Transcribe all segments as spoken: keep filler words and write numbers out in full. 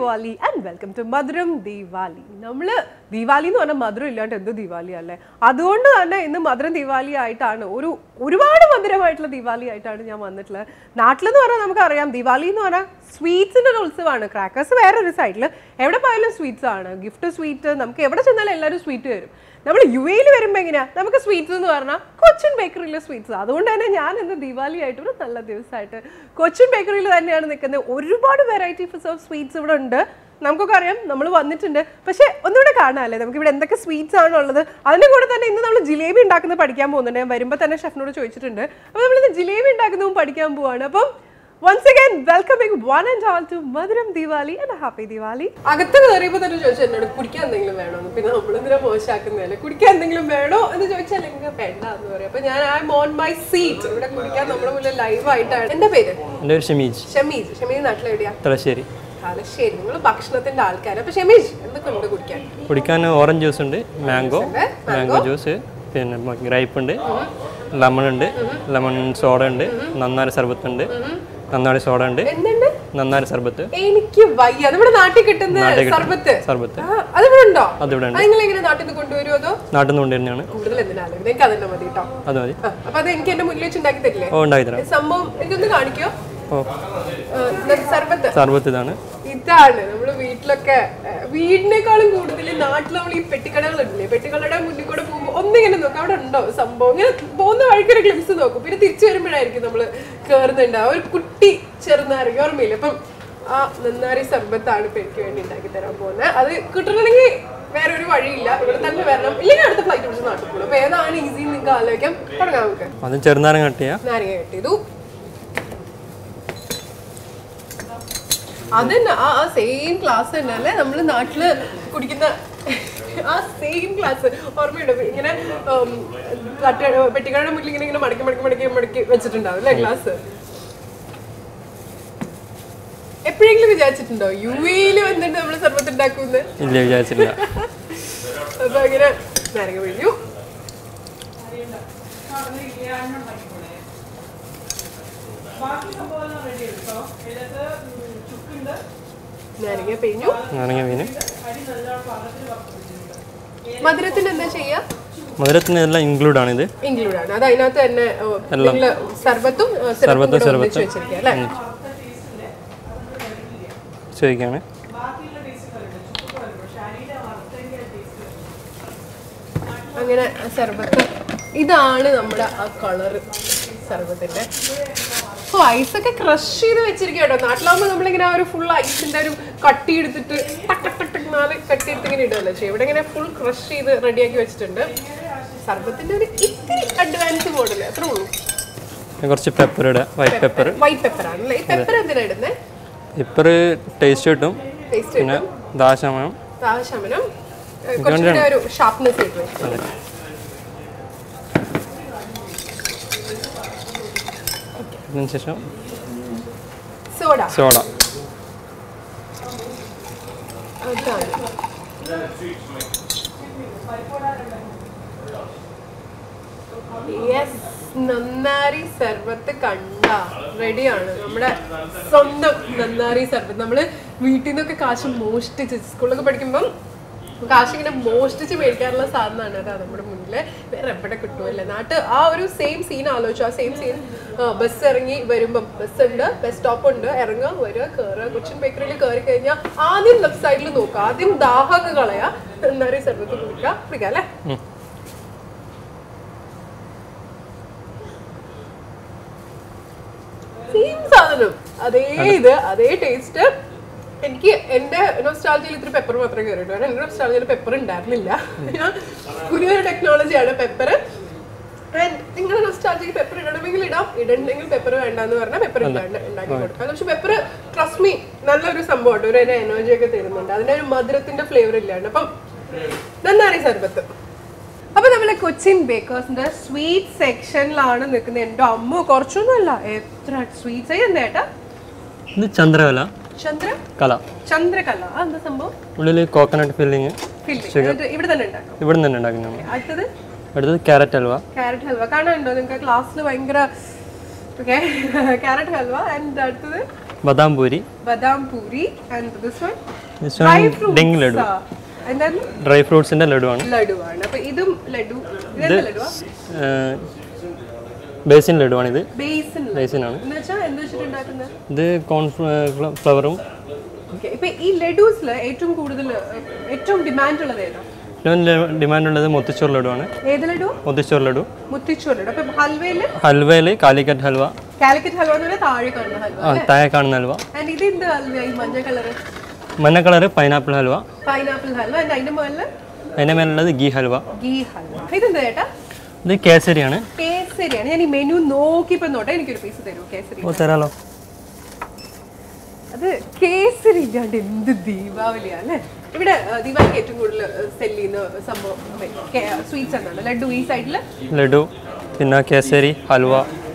Diwali and welcome to Madhuram Diwali. നമ്മൾ ദിവാലി എന്ന് പറഞ്ഞാൽ മധുരം ഇല്ലാണ്ട് എന്ത് ദിവാലി അല്ലേ? അതുകൊണ്ട് തന്നെ ഇന്ന് മധുരം ദിവാലി ആയിട്ടാണ് ഒരു ഒരുപാട് മധുരമായിട്ടുള്ള ദിവാലി ആയിട്ടാണ് ഞാൻ വന്നിട്ടുള്ളത്. നാട്ടിലെന്ന് പറഞ്ഞാൽ നമുക്കറിയാം ദിവാലി എന്ന് പറഞ്ഞാൽ സ്വീറ്റ്സിൻ്റെ ഒരു ഉത്സവമാണ്. ക്രാക്കേഴ്സ് വേറൊരു സൈഡിൽ എവിടെ പോയാലും സ്വീറ്റ്സ് ആണ്. ഗിഫ്റ്റ് സ്വീറ്റ് നമുക്ക് എവിടെ ചെന്നാലും എല്ലാവരും സ്വീറ്റ് തരും. നമ്മൾ യു എയിൽ വരുമ്പോൾ എങ്ങനെയാ നമുക്ക് സ്വീറ്റ്സ് എന്ന് പറഞ്ഞാൽ കൊച്ചിൻ ബേക്കറിയിലെ സ്വീറ്റ്സ്. അതുകൊണ്ട് തന്നെ ഞാൻ ഇന്ന് ദിവാലി ആയിട്ട് ഒരു നല്ല ദിവസമായിട്ട് കൊച്ചിൻ ബേക്കറിയിൽ തന്നെയാണ് നിൽക്കുന്നത്. ഒരുപാട് വെറൈറ്റീസ് ഓഫ് സ്വീറ്റ്സ് ഇവിടെ ഉണ്ട്. നമുക്കൊക്കെ അറിയാം, നമ്മൾ വന്നിട്ടുണ്ട്. പക്ഷേ ഒന്നുകൂടെ കാണാമല്ലേ നമുക്ക് ഇവിടെ എന്തൊക്കെ സ്വീറ്റ്സ് ആണുള്ളത്. അതിൻ്റെ കൂടെ തന്നെ ഇന്ന് നമ്മൾ ജിലേബി ഉണ്ടാക്കുന്നത് പഠിക്കാൻ പോകുന്നുണ്ട്. ഞാൻ വരുമ്പോൾ തന്നെ ഷെഫിനോട് ചോദിച്ചിട്ടുണ്ട്. അപ്പോൾ നമ്മളിന്ന് ജിലേബി ഉണ്ടാക്കുന്നതും പഠിക്കാൻ പോവാണ്. അപ്പം once again welcoming one and all to Madhuram Diwali and a happy Diwali. അകത്ത് കയറിയപ്പോൾ തന്നെ ചോദിച്ചു എന്നോട് കുടിക്കാൻ എന്തെങ്കിലും വേണോ എന്ന്. പിന്നെ നമ്മളെന്തിനാ മോശമാക്കുന്നതല്ലേ, കുടിക്കാൻ എന്തെങ്കിലും വേണോ എന്ന് ചോദിച്ചാൽ എനിക്ക് വേണ്ട എന്ന് പറയും. അപ്പൊ ഞാൻ I am on my seat. ഇവിടെ കുടിക്കാൻ നമ്മുടെ മുന്നിൽ ലൈവ് ആയിട്ടാണ്. എന്റെ പേര് എൻ്റെ പേര് ഷമീജ്. ഷമീജ്. ഷമീജ് നാട്ടിലെവിടെയാ? തലശ്ശേരി. തലശ്ശേരി. നിങ്ങൾ ഭക്ഷണത്തിന്റെ ആൾക്കാർ. അപ്പൊ ഷമീജ് എന്തൊക്കെ ഉണ്ട് കുടിക്കാൻ? കുടിക്കാൻ ഓറഞ്ച് ജ്യൂസ് ഉണ്ട്, മാംഗോ മാംഗോ ജ്യൂസ്, പിന്നെ ഗ്രൈപ്പ് ഉണ്ട്, ലെമൺ ഉണ്ട്, ലെമൺ സോഡ ഉണ്ട്, നന്നാരി സർബത്ത് ഉണ്ട്, നന്നാരി സോഡ ഉണ്ട്, നന്നാരി സർബത്ത്. എനിക്ക് വയ്യ. നമ്മുടെ നാട്ടിൽ കിട്ടുന്ന സർബത്ത് സർബത്ത് അതിവിടെ ഉണ്ടോ? അതിവിടെ ഉണ്ട്. നിങ്ങൾ എങ്ങനെ നാട്ടിൽ നിന്ന് കൊണ്ടുവരുമോ അതോ നാട്ടിൽ നിന്ന് കൊണ്ടുവരുന്നതാണ്? കൂടുതൽ എന്തിനാലും എനിക്ക് അതന്നെ മതി കേട്ടോ. അത് മതി. അപ്പൊ അത് എനിക്ക് എന്റെ മുന്നിൽ വെച്ച് ഉണ്ടാക്കി തരില്ലേ? ഓ ഉണ്ടാക്കി തരാം. സംഭവം എനിക്കൊന്ന് കാണിക്കോ? സർബത്ത് സർബത്ത് ഇതാണ്. ഇതാണ് നമ്മള് വീട്ടിലൊക്കെ വീടിനേക്കാളും കൂടുതൽ നാട്ടിൽ നമ്മൾ ഈ പെട്ടിക്കടകളുണ്ടല്ലേ, പെട്ടിക്കടയുടെ മുന്നിൽ കൂടെ പോകുമ്പോൾ ഒന്നിങ്ങനെ നോക്കും അവിടെ ഉണ്ടോ സംഭവം. ഇങ്ങനെ പോകുന്ന വഴിക്കൊരു ക്ലിപ്സ് നോക്കും. പിന്നെ തിരിച്ചു വരുമ്പോഴായിരിക്കും നമ്മള് കേറുന്നുണ്ടാവും. ഒരു കുട്ടി ചെറുനാരങ്ങ ഓർമ്മയില്ല. അപ്പം ആ നന്നാരി സർബത്താണ് ഇപ്പൊ എനിക്ക് വേണ്ടി ഉണ്ടാക്കി തരാൻ പോകുന്നത്. അത് കിട്ടണമെങ്കിൽ വേറെ ഒരു വഴിയില്ല, ഇവിടെ തന്നെ വരണം. ഇല്ലെങ്കിൽ അടുത്ത ഫ്ലൈറ്റ് പിടിച്ച് നാട്ടിൽ പോകും. അപ്പൊ ഏതാണ് ഈസി നിങ്ങൾക്ക് ആലോചിക്കാം. തുടങ്ങാം നമുക്ക്. അത് ചെറുനാരങ്ങ കട്ട് ചെയ്യാം. നാരങ്ങ കട്ട് ചെയ്തു. അതന്നെ ആ ആ സെയിം ക്ലാസ് തന്നെ അല്ലേ നമ്മൾ നാട്ടില് കുടിക്കുന്ന ആ സെയിം ക്ലാസ് ഓർമ്മയുണ്ടോ? ഇങ്ങനെ പെട്ടിക്കടയുടെ മുന്നിൽ ഇങ്ങനെ ഇങ്ങനെ മടക്കി മടക്കി മടക്കി മടക്കി വെച്ചിട്ടുണ്ടാവും അല്ലേ ഗ്ലാസ്. എപ്പോഴെങ്കിലും വിചാരിച്ചിട്ടുണ്ടോ യു എയില് വന്നിട്ട് നമ്മള് സർബത്ത് ഉണ്ടാക്കുന്നത്? ഇല്ല, വിചാരിച്ചിട്ടില്ല. അപ്പൊ അങ്ങനെ നാരങ്ങ പിഴിഞ്ഞു. നാരങ്ങ പിഴിഞ്ഞു. നാരങ്ങ പിഴിഞ്ഞു. മധുരത്തിന് എന്താ ചെയ്യാ? മധുരത്തിന് എല്ലാം ഇൻക്ലൂഡ് ആണ്. ഇത് ഇൻക്ലൂഡ് ആണ്. അത് അതിനകത്ത് തന്നെ സർബത്തും സർബത്തും സർബത്തും ചോദിക്കാണ്. അങ്ങനെ സർബത്ത് ഇതാണ് നമ്മുടെ ആ കളറ് സർബത്തിന്റെ. ഓ ഐസൊക്കെ ക്രഷ് ചെയ്ത് വെച്ചിരിക്കും കേട്ടോ. നാട്ടിലാകുമ്പോൾ നമ്മളിങ്ങനെ ആ ഒരു ഫുൾ ഐസിന്റെ ഒരു കട്ടി എടുത്തിട്ട് നാല് കട്ടി എടുത്ത് ഇങ്ങനെ ഇടുകയല്ലോ ചെയ്യും. ഇവിടെ ഇങ്ങനെ ഫുൾ ക്രഷ് ചെയ്ത് റെഡിയാക്കി വെച്ചിട്ടുണ്ട്. സർബത്തിന്റെ ഒരു ഇത്തിരി അഡ്വാൻസ് മോഡല് അത്രേ ഉള്ളൂ. കുറച്ച് പെപ്പർ ഇടുക. White pepper. വൈറ്റ് പെപ്പർ ആണല്ലേ. ഈ പെപ്പർ എന്തിനാ ഇടുന്നത്? പെപ്പർ ടേസ്റ്റ് കിട്ടും. പിന്നെ ദാഹശമനം ദാഹശമനം കുറച്ചുകൂടെ ഒരു ഷാർപ്നെസ് കിട്ടും. ശേഷം സോഡ സോഡ നന്നാരി സർബത്ത് കണ്ട റെഡിയാണ്. നമ്മുടെ സ്വന്തം നന്നാരി സർബത്ത്. നമ്മള് വീട്ടിൽ നിന്നൊക്കെ കാശ് മോഷ്ടിച്ച് സ്കൂളിലൊക്കെ പഠിക്കുമ്പം കാശ് ഇങ്ങനെ മോഷ്ടിച്ച് മേടിക്കാറുള്ള സാധനമാണ്. അതാ നമ്മുടെ മുന്നിൽ. വേറെ എവിടെ കിട്ടുമല്ലേ നാട്ട്. ആ ഒരു സെയിം സീൻ ആലോചിച്ചു. ആ സെയിം സീൻ ബസ് ഇറങ്ങി വരുമ്പം ബസ് ഉണ്ട്, ബസ് സ്റ്റോപ്പ് ഉണ്ട്, ഇറങ്ങുക വരിക കയറുക. കൊച്ചിൻ ബേക്കറിയിൽ കയറി കഴിഞ്ഞാൽ ആദ്യം ലെഫ്റ്റ് സൈഡിൽ നോക്കുക. ആദ്യം ദാഹമൊക്കെ കളയാ, നന്നാരി സർബത്ത് കുടിക്കുക കുടിക്കുക അല്ലേ. സെയിം സാധനം, അതേ ഇത്, അതേ ടേസ്റ്റ്. എനിക്ക് എന്റെ നൊസ്റ്റാൾജിയിൽ ഇത്തിരി പെപ്പർ മാത്രമേ കയറിയിട്ടു. കാരണം എന്റെ നൊസ്റ്റാൾജിയിൽ പെപ്പർ ഉണ്ടായിരുന്നില്ല. ഞാൻ പുതിയൊരു ടെക്നോളജിയാണ് പെപ്പർ. നിങ്ങളുടെ നൊസ്റ്റാൾജിക്ക് പെപ്പർ ഇടണമെങ്കിൽ ഇടാം, ഇടണമെങ്കിൽ പെപ്പർ വേണ്ടെന്ന് പറഞ്ഞാൽ പെപ്പർ ഇല്ലാണ്ട് ഉണ്ടാക്കി കൊടുക്കാം. പക്ഷെ പെപ്പർ ട്രസ്റ്റ് മീ നല്ലൊരു സംഭവമുണ്ട്. ഒരു എനർജി ഒക്കെ തരുന്നുണ്ട്. അതിന്റെ ഒരു മധുരത്തിന്റെ ഫ്ലേവർ ഇല്ലാണ്ട്. അപ്പം നന്നാരി സർബത്ത്. അപ്പൊ നമ്മളെ കൊച്ചിൻ ബേക്കേഴ്സിന്റെ സ്വീറ്റ് സെക്ഷനിലാണ് നിൽക്കുന്നത്. എന്റെ അമ്മ കുറച്ചൊന്നുമല്ല, എത്ര സ്വീറ്റ്സ് എന്താ ചന്ദ്രകല. ചന്ദ്രകല ചന്ദ്രകല എന്താ സംഭവം? ഉള്ളില് കോക്കനട്ട് ഫില്ലിങ്. ഇവിടെ തന്നെ ഉണ്ടാക്കും. ഇവിടെ തന്നെ ഉണ്ടാക്കുന്നത്. അടുത്തത് അടുത്തത് ക്യാരറ്റ് ഹൽവ. ക്യാരറ്റ് ഹൽവ കാണാനുണ്ടോ നിങ്ങൾക്ക്? ക്ലാസ്സിൽ ഭയങ്കര ക്യാരറ്റ് ഹൽവ. ആൻഡ് അടുത്തത് badam puri. Badam puri. And this one This one ding laddu. എന്താണ്? ഡ്രൈ ഫ്രൂട്ട്സിന്റെ ലഡുവാണ്. ലഡുവാണ്. അപ്പോൾ ഇതും ലഡു. ഇതെന്താ ലഡുവാ? ബേസിൻ ലഡുവാണ് ഇത്. ബേസിൻ. ബേസിൻ ആണ്. എന്ന് വെച്ചാൽ എന്ത് വെച്ചിട്ട് ഉണ്ടാക്കുന്നത്? ഇത് കോൺ ഫ്ലവറും. ഓക്കേ. ഇപ്പോൾ ഈ ലഡുസിൽ ഏറ്റവും കൂടുതൽ ഏറ്റവും ഡിമാൻഡ് ഉള്ളത് ഏതാ? ഡിമാൻഡ് ഉള്ളത് മുത്തിച്ചോർ ലഡുവാണ്. ഏത് ലഡു? മുത്തിച്ചോർ ലഡു. മുത്തിച്ചോർ ലഡു. അപ്പോൾ ഹൽവയിൽ ഹൽവയിൽ കാലിക്കറ്റ് ഹൽവ. കാലിക്കറ്റ് ഹൽവ എന്ന് പറഞ്ഞാൽ താഴെ കാണുന്ന ഹൽവ. ആ താഴെ കാണുന്ന ഹൽവ. ആൻഡ് ഇത് എന്ത് ഹൽവ? ഈ മഞ്ഞ കളർ. മഞ്ഞ colour pineapple halwa. Pineapple halwa. And അതിന്റെ മുകളിൽ അതിന്റെ മേലുള്ളത് ഗീ ഹൽവ. ഗീ ഹൽവ. ഇതെന്താ ചേട്ടാ? ഇത് കേസരിയാണ്. കേസരിയാണ്. ഞാൻ ഈ മെനു നോക്കിയപ്പോൾ നോട്ടെ എനിക്കൊരു പീസ് തരുമോ കേസരി? ഓ തരാലോ. അത് കേസരി ഇല്ലാണ്ട് എന്ത് ദീപാവലിയാ അല്ലേ? ഇവിടെ ദീപാവലിക്ക് ഏറ്റവും കൂടുതൽ സെല് ചെയ്യുന്ന സംഭവം സ്വീറ്റ്സ് എന്താണ്? ലഡു ഈ സൈഡിൽ ലഡു, പിന്നെ കേസരി ഹൽവ.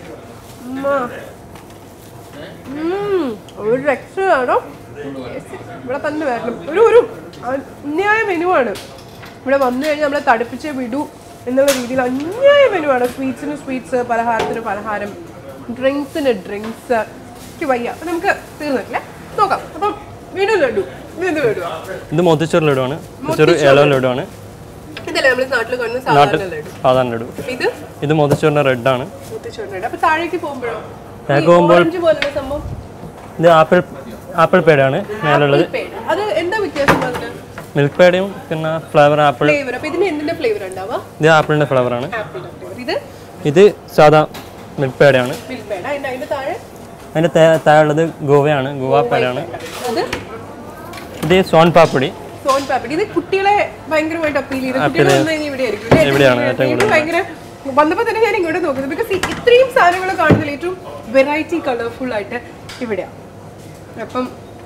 ഒരു എക്സ്ട്രാ ആണോ? ഇവിടെ തന്നെ വരണം. ഒരു ഒരു അന്യായ മെനുവാണ്. ഇവിടെ വന്നു കഴിഞ്ഞാൽ നമ്മളെ തടുപ്പിച്ചേ വിടൂ എന്നുള്ള രീതിയിൽ അന്യായ മെനുവാണ്. സ്വീറ്റ്സിന് സ്വീറ്റ്സ്, പലഹാരത്തിന് പലഹാരം, ഡ്രിങ്ക്സിന് ഡ്രിങ്ക്സ്. എനിക്ക് വയ്യ. അപ്പം നമുക്ക് തീർന്നിട്ടില്ല, നോക്കാം. അപ്പം വീണ്ടും ലഡു. ഇത് ലഡുവാ. ഇത് മോത്തിച്ചോർ ലഡുവാണ്. മോത്തിച്ചോർ ഏലോ ലഡുവാണ്. ഇതല്ലേ നമ്മൾ നാട്ടിൽ കാണുന്ന സാധാരണ ലഡു. സാധാരണ ലഡു. ഇത് ഇത് മോത്തിച്ചോറിന്റെ റെഡ് ആണ്. മോത്തിച്ചോർ റെഡ്. അപ്പോൾ താഴേക്ക് പോകുമ്പോഴോ പോകുമ്പോൾ പോലുള്ള സംഭവം ഇത് ആപ്പിൾ ആപ്പിൾ പേടയാണ് മേലുള്ളത്. അത് എന്താ വ്യത്യാസം? അതിന് മിൽക്ക് പേടയും പിന്നെ ഫ്ലേവർ ആപ്പിൾ. ഫ്ലേവർ. അപ്പോൾ ഇതിന് എന്തിന്റെ ഫ്ലേവർ ഉണ്ടാവുക? ഇത് ആപ്പിളിന്റെ ഫ്ലേവർ ആണ്. ആപ്പിളിന്റെ ഫ്ലേവർ. ഇത് ഇത് സാധാ മിൽക്ക് പേടയാണ്. മിൽക്ക് പേട. അതിന്റെ അതിന്റെ താഴെ അതിന്റെ താഴെ ഉള്ളത് ഗോവയാണ്. ഗോവ പേടയാണ്. അത് ഇത് സോൻ പാപ്പടി. സോൻ പാപ്പടി. ഇത് കുട്ടികളെ ഭയങ്കരമായിട്ട് അപ്പീൽ ചെയ്ത് കുട്ടികൾ ഇവിടെ ആയിരിക്കും. എവിടെയാണ് ഏറ്റവും കൂടുതൽ ഭയങ്കര വന്നപ്പോൾ തന്നെ ഞാൻ ഇങ്ങോട്ട് നോക്കുന്നത്. ബിക്കോസ് ഇത്രയും സാധനങ്ങൾ കാണുന്നതിൽ ഏറ്റവും വെറൈറ്റി കളർഫുൾ ആയിട്ട് ഇവിടെയാണ്. അപ്പം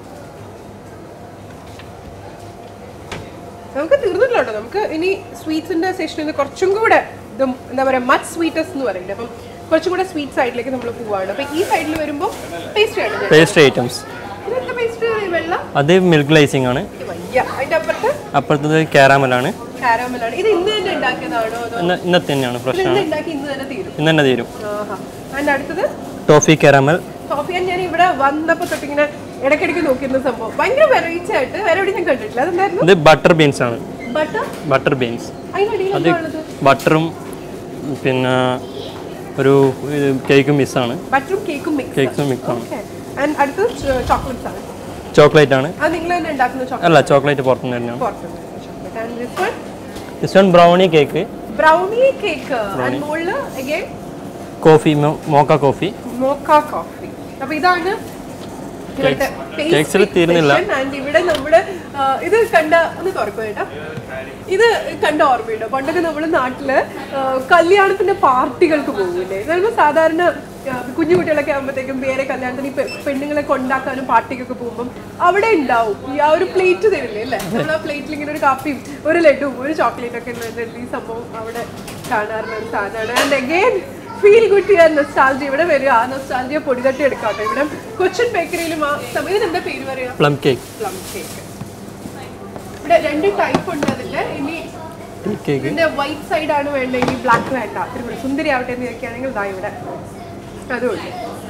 നമുക്ക് തീർന്നില്ല കേട്ടോ. നമുക്ക് ഇനി സ്വീറ്റ്സിന്റെ സെഷനിൽ കുറച്ചും കൂടെ ഇത് എന്താ പറയുക മച്ച് സ്വീറ്റസ് എന്ന് പറയില്ല. അപ്പം കുറച്ചും കൂടെ സ്വീറ്റ് സൈഡിലേക്ക് നമ്മൾ പോവാണ്. അപ്പം ഈ സൈഡിൽ വരുമ്പോൾ പേസ്ട്രി ആണ്. Pastry items. ഇതെന്താ പേസ്ട്രി? വെള്ളം. അത് മിൽക്ക് ഗ്ലേസിംഗ് ആണ്. അതിന്റെ അപ്പുറത്ത് അപ്പുറത്തത് കാരാമലാണ്. കാരാമലാണ്. ഇത് ഇന്ന് തന്നെ ഉണ്ടാക്കിയതാണോ? ഇന്നത്തെ തന്നെയാണ്. ഫ്രഷ് ആണ്. ഉണ്ടാക്കി ഇന്ന് തന്നെ തീരും. ഇന്ന് തന്നെ തീരും. അതിന്റെ അടുത്തത് ടോഫി കാരാമൽ. ടോഫി. ഞാൻ ഇവിടെ വന്നപ്പോൾ തൊട്ടിങ്ങനെ ഇടയ്ക്കിടയ്ക്ക് നോക്കിയിരുന്ന സംഭവം ഭയങ്കര വെറൈറ്റി ആയിട്ട് വേറെ എവിടെ ഞാൻ കണ്ടിട്ടില്ല. അതെന്തായിരുന്നു? ഇത് ബട്ടർ ബീൻസ് ആണ്. Butter butter beans. അത് ബട്ടറും പിന്നെ ഒരു കേക്കും മിക്സ് ആണ്. ബട്ടറും കേക്കും മിക്സ്. കേക്കും മിക്സ് ആണ്. ആൻഡ് അടുത്തത് ചോക്ലേറ്റ്സ് ആണ്. ചോക്ലേറ്റ് ആണ്. അത് നിങ്ങൾ തന്നെ ഉണ്ടാക്കുന്ന ചോക്ലേറ്റ്? അല്ല, ചോക്ലേറ്റ് പുറത്തുനിന്ന് തന്നെയാണ്. Chocolate. And this one this one brownie cake. Brownie cake. And മുകളിൽ again coffee, mocha coffee. Mocha coffee. അപ്പോൾ ഇതാണ് കേക്സിൽ തീരുന്നില്ല. ഇവിടെ നമ്മള് ഇത് കണ്ട ഒന്ന് തുറക്കും കേട്ടോ. ഇത് കണ്ട ഓർമ്മയുണ്ടോ? പണ്ടൊക്കെ നമ്മുടെ നാട്ടില് കല്യാണത്തിന്റെ പാർട്ടികൾക്ക് പോകില്ലേ? നമ്മൾ സാധാരണ കുഞ്ഞു കുട്ടികളൊക്കെ ആകുമ്പോഴത്തേക്കും വേറെ കല്യാണത്തിന് പെണ്ണുങ്ങളെ കൊണ്ടാക്കാനും പാർട്ടിക്കൊക്കെ പോകുമ്പോൾ അവിടെ ഉണ്ടാവും ഈ ആ ഒരു പ്ലേറ്റ് തരില്ലേ അല്ലേ? നമ്മൾ ആ പ്ലേറ്റിൽ ഇങ്ങനെ ഒരു കാപ്പിയും ഒരു ലഡുവും ഒരു ചോക്ലേറ്റ് ഒക്കെ ഈ സംഭവം അവിടെ കാണാറുള്ള ഒരു സാധനമാണ്. And again feel good to your nostalgia. ഇവിടെ വരിക, ആ നൊസ്റ്റാൾജിയ പൊടി തട്ടി എടുക്കാട്ടോ. ഇവിടെ കൊച്ചിൻ ബേക്കറിയിലും ആ സമയത്ത് എന്താ പേര് പറയാ? Plum cake. Plum cake. ഇവിടെ രണ്ട് ടൈപ്പ് ഉണ്ട് അതില്. ഇനി ഇതിന്റെ വൈറ്റ് സൈഡ് ആണ് വേണ്ടെങ്കിൽ ബ്ലാക്ക് വേണ്ട, ഇത്തിരി സുന്ദരി ആവട്ടെ എന്ന് ചോദിക്കുകയാണെങ്കിൽ ഇതാ ഇവിടെ അതുകൊണ്ട്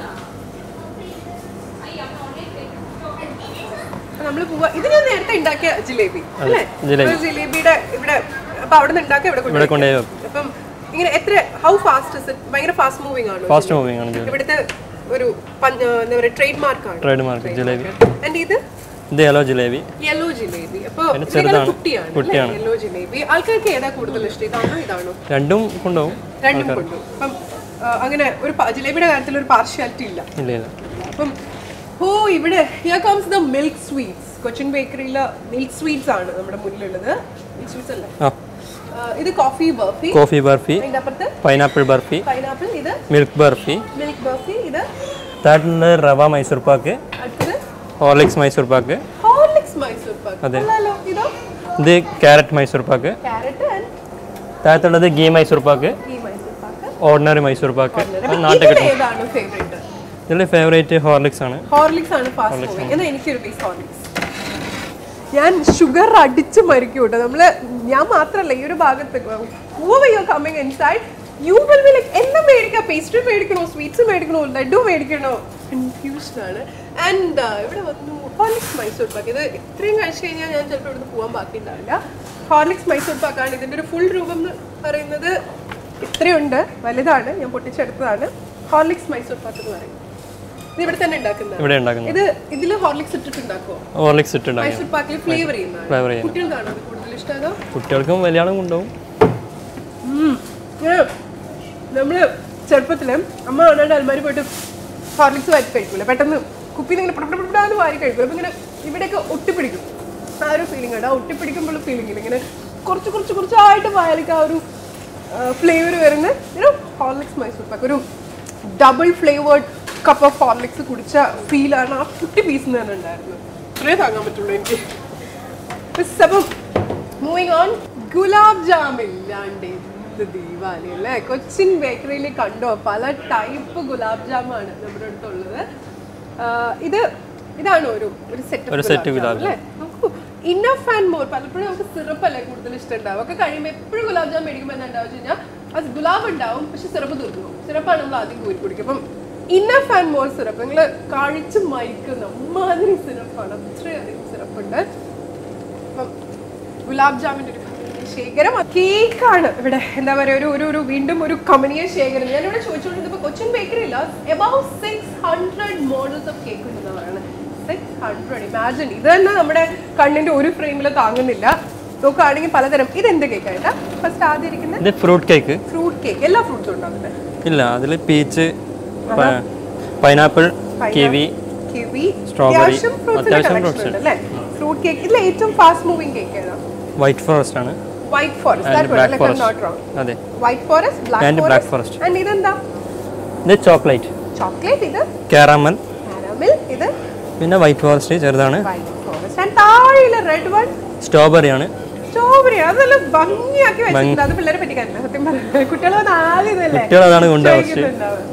നമ്മള് പോവാ. ഇത് ഞാൻ നേരത്തെ ഉണ്ടാക്കിയ ജിലേബി അല്ലേ? ജിലേബിയുടെ ഇവിടെ അപ്പൊ അവിടെ നിന്ന് ഉണ്ടാക്കിയ ഇവിടെ കൊണ്ടുപോയി. അപ്പം ഇങ്ങനെ എത്ര ഹൗ ഫാസ്റ്റ് ഇസ് ഇറ്റ്? ഭയങ്കര ഫാസ്റ്റ് മൂവിംഗ് ആണ്. ഫാസ്റ്റ് മൂവിംഗ് ആണ്. ഇവിടുത്തെ ഒരു എന്താ പറയുക ട്രേഡ് മാർക്ക് ആണ്. Trademark jalebi. ആൻഡ് ഇത് ഇത് യെല്ലോ ജിലേബി. യെല്ലോ ജിലേബി. അപ്പോൾ കുട്ടിയാണ് യെല്ലോ ജിലേബി. ആൾക്കാർക്ക് ഏതാ കൂടുതൽ ഇഷ്ടം? ഇതാണോ ഇതാണോ? രണ്ടും കൊണ്ടുപോകും. രണ്ടും കൊണ്ടുപോകും. അപ്പം അങ്ങനെ ഒരു ജിലേബിയുടെ കാര്യത്തിൽ ഒരു പാർഷ്യാലിറ്റി ഇല്ല. ഇല്ല ഇല്ല. അപ്പം ഓ ഇവിടെ here comes the milk sweets. Cochin ബേക്കറിയിലെ മിൽക്ക് സ്വീറ്റ്സ് ആണ് നമ്മുടെ മുന്നിലുള്ളത്. മിൽക്ക് സ്വീറ്റ്സ് അല്ലേ? ഇത് കോഫി ബർഫി. കോഫി ബർഫി. ഇതിന്റെ അപ്പുറത്ത് പൈനാപ്പിൾ ബർഫി. പൈനാപ്പിൾ. ഇത് മിൽക്ക് ബർഫി. മിൽക്ക് ബർഫി. ഇത് താഴെ റവ മൈസൂർ പാക്ക്. അടുത്തത് ഹോർലിക്സ് മൈസൂർ പാക്ക്. ഹോർലിക്സ് മൈസൂർ പാക്ക്. അതെ. ഇതോ? ഇത് carrot Mysore pak. Carrot. And താഴത്തുള്ളത് ഗീ മൈസൂർ പാക്ക്. ഗീ മൈസൂർ പാക്ക്. ഓർഡിനറി മൈസൂർ പാക്ക്. നാട്ടിൽ ഏതാണ് ഫേവറേറ്റ്? ഇതിലെ ഫേവറേറ്റ് ഹോർലിക്സ് ആണ്. ഹോർലിക്സ് ആണ് ഫാസ്റ്റ് മൂവിംഗ്. എന്നാൽ എനിക്കൊരു പീസ് ഹോർലിക്സ്. ഞാൻ ഷുഗർ അടിച്ച് മരിക്കും കേട്ടോ. നമ്മള് ഞാൻ മാത്രമല്ല ഈ ഒരു ഭാഗത്ത് whoever you're coming inside you will be like എന്താ മേടിക്കാം? പേസ്ട്രി മേടിക്കണോ, സ്വീറ്റ്സ് മേടിക്കണോ, ലഡു മേടിക്കണോ? കൺഫ്യൂഷൻ ആണ്. ആൻഡ് ഇവിടെ വന്നു ഹോർലിക്സ് മൈസൂർ പാക്ക്. ഇത് ഇത്രയും കഴിച്ചു കഴിഞ്ഞാൽ ഞാൻ ചിലപ്പോൾ ഇവിടുന്ന് പോകാൻ ബാക്കി ഉണ്ടാവില്ല. ഹോർലിക്സ് മൈസൂർ പാക്കാണ്. ഇതിൻ്റെ ഒരു ഫുൾ രൂപം എന്ന് പറയുന്നത് ഇത്രയുണ്ട്, വലുതാണ്, ഞാൻ പൊട്ടിച്ചെടുത്തതാണ്. ഹോർലിക്സ് മൈസൂർ പാക്ക് എന്ന് പറയും. ഇത് ഇവിടെ തന്നെ ഉണ്ടാക്കുന്നത്. ഇത് ഇതിൽ ഹോർലിക്സ് ഇട്ടിട്ട് ഉണ്ടാക്കുമോ? ഹോർലിക്സ് ഇട്ട് മൈസൂർ പാക്കിൽ ഫ്ലേവർ ചെയ്യുന്നതാണ്. കുട്ടികൾക്കാണ് അത് കൂടുതൽ ഇഷ്ടം? കുട്ടികൾക്കും വലിയ ആളും കൊണ്ടുപോകും. നമ്മള് ചെറുപ്പത്തില് അമ്മ കാണാണ്ട് അൽമാരി പോയിട്ട് ഹോർലിക്സ് വാരി കഴിക്കൂല, പെട്ടെന്ന് കുപ്പിയിൽ ഇങ്ങനെ പടപടാന്ന് വാരി കഴിക്കൂല. അപ്പൊ ഇങ്ങനെ ഇവിടെയൊക്കെ ഒട്ടിപ്പിടിക്കും. ആ ഒരു ഫീലിംഗ് ഉണ്ട്. ആ ഒട്ടിപ്പിടിക്കുമ്പോൾ ഫീലിംഗ് ഇങ്ങനെ കുറച്ച് കുറച്ച് കുറച്ചായിട്ട് വായലിക്ക് ആ ഒരു ഫ്ലേവർ വരുന്ന ഹോർലിക്സ് മൈസൂർ പാക്ക്. ഒരു double flavoured cup of Horlicks കുടിച്ച ഫീലാണ് ആ കുട്ടി പീസിൽ തന്നെ ഉണ്ടായിരുന്നത്. ഇത്രേ താങ്ങാൻ പറ്റുള്ളൂ എനിക്ക്. അപ്പം മൂവിങ് ഓൺ, ഗുലാബ് ജാം ഇല്ലാണ്ട് ദീപാവലി അല്ലേ? കൊച്ചിൻ ബേക്കറിയിൽ കണ്ടോ പല ടൈപ്പ് ഗുലാബ് ജാമാണ് നമ്മുടെ അടുത്തുള്ളത്. ഇത് ഇതാണ് ഒരു ഒരു സെറ്റ് ഗുലാബ് അല്ലേ? നമുക്ക് ഇന്നഫ് ആൻഡ് മോർ. പലപ്പോഴും നമുക്ക് സിറപ്പ് അല്ലേ കൂടുതൽ ഇഷ്ടം ഉണ്ടാവും. ഒക്കെ കഴിയുമ്പോൾ എപ്പോഴും ഗുലാബ് ജാം മേടിക്കുമ്പോൾ എന്താ ഉണ്ടാവും കഴിഞ്ഞാൽ അത് ഗുലാബ് ഉണ്ടാവും, പക്ഷെ സിറപ്പ് തീർന്നു പോകും. സിറപ്പാണ് നമ്മൾ ആദ്യം കോരി കുടിക്കും. അപ്പം ഇന്നഫ് ആൻഡ് മോർ സിറപ്പ് നിങ്ങൾ കഴിച്ച് മരിക്കുന്ന മാതിരി സിറപ്പാണ്, അത്രയധികം സിറപ്പുണ്ട്. അപ്പം ഗുലാബ് ജാമിൻ്റെ ഒരു ശേഖരം, കേക്കാണ് ഇവിടെ എന്താ പറയുക, ഒരു ഒരു ഒരു വീണ്ടും ഒരു കമനീയ ശേഖരം. ഞാനിവിടെ ചോദിച്ചുകൊണ്ടിരുന്നപ്പോൾ കൊച്ചിൻ ബേക്കറിയില്ല about six hundred models of cake ഉണ്ടെന്ന് പറയുന്നത്. Six hundred imagine. ഇത് തന്നെ നമ്മുടെ കണ്ണിന്റെ ഒരു ഫ്രെയിമിൽ താങ്ങുന്നില്ല. നോക്കുകയാണെങ്കിൽ പലതരം. ഇത് എന്ത് കേക്കായിട്ടാ ഫസ്റ്റ് ആദ്യം ഇരിക്കുന്നത്? Fruit cake. ഫ്രൂട്ട് കേക്ക് എല്ലാ ഫ്രൂട്ട്സും ഉണ്ടാവുന്നത്? ഇല്ല, അതിൽ peach, pineapple, kiwi, kiwi, strawberry, അത്യാവശ്യം ഫ്രൂട്ട്സ് ഉണ്ട് അല്ലേ? Fruit cake. ഇതിൽ ഏറ്റവും ഫാസ്റ്റ് മൂവിംഗ് കേക്ക് ഏതാ? വൈറ്റ് ഫോറസ്റ്റ് ആണ്. White forest, that one, like I'm not wrong. അതെ, white forest, black forest. And ഇതെന്താ? ഇത് ചോക്ലേറ്റ്. ചോക്ലേറ്റ്. ഇത് കാരമൽ. കാരമൽ. ഇത് പിന്നെ വൈറ്റ് ഫോറസ്റ്റ് ചെറുതാണ്. White forest. ആൻഡ് താഴെയുള്ള റെഡ് വൺ സ്ട്രോബെറി ആണ്. സ്ട്രോബെറി. അതെല്ലാം ഭംഗിയാക്കി വെച്ചിട്ടുണ്ട്. അത് പിള്ളേരെ പറ്റിക്കാറില്ല സത്യം പറഞ്ഞാൽ. കുട്ടികൾ വന്ന് ആദ്യം ഇതല്ലേ കുട്ടികൾ അതാണ് കൊണ്ടുപോകുന്നത്.